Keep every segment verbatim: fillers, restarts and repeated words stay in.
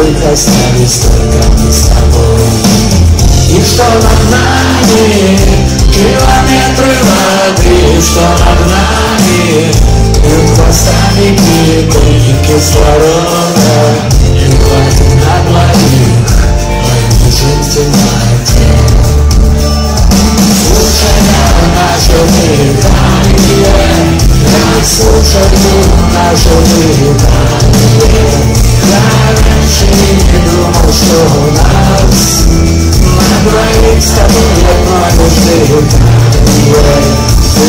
живых остались только мы с тобой. И что над нами километры воды, что над нами бьют хвостами кипы кислорода. И хватит на двоих, мы лежим в темноте. Слушая наше дыхание, я слушаю наше дыхание. Я раньше не думал, что у нас на двоих с тобой одно лишь дыхание.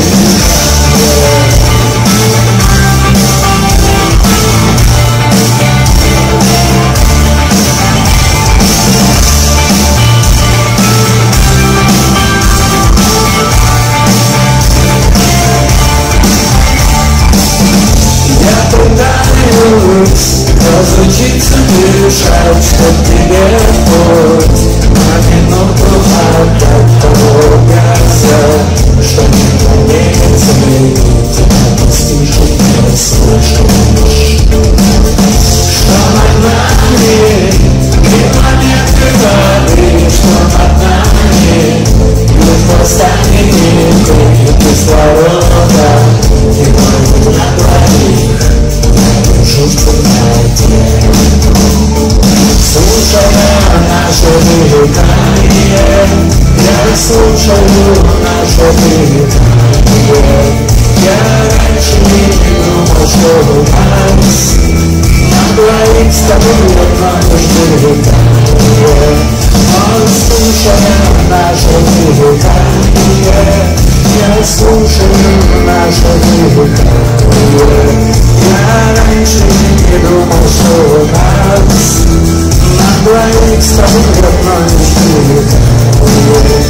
Разучиться дышать, чтоб тебе путь на минуту отдать поругаться, что не планется и тебя постижить не слышишь. Что над нами километры воды, что над нами бьют хвостами нитки кислорода. И хватит на двоих, я лежу в темноте. Слушая наше дыхание, я слушаю наше дыхание. Я раньше не думал, что у нас на двоих с тобой одно лишь дыхание. Но слушая наше дыхание, я слушаю наше дыхание. Я раньше не думал, что у нас на двоих с тобой одно лишь дыхание.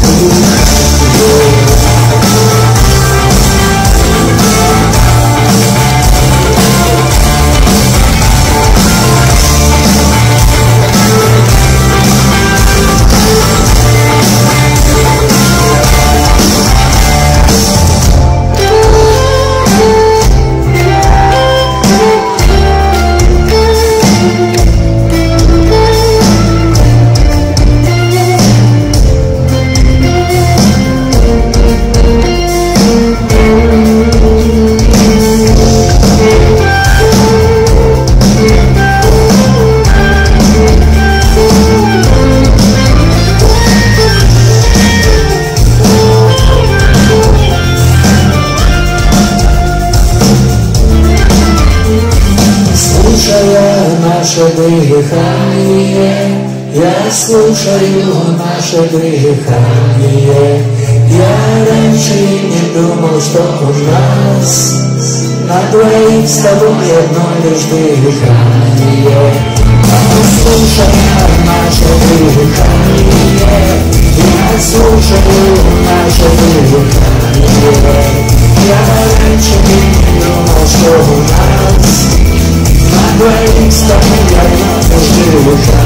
Слушая наше дыхание, я слушаю наше дыхание. Я раньше не думал, что у нас на двоих с тобой одно лишь дыхание. Слушая наше дыхание, я слушаю наше дыхание. Я раньше не думал, что у нас на двоих с тобой одно лишь дыхание.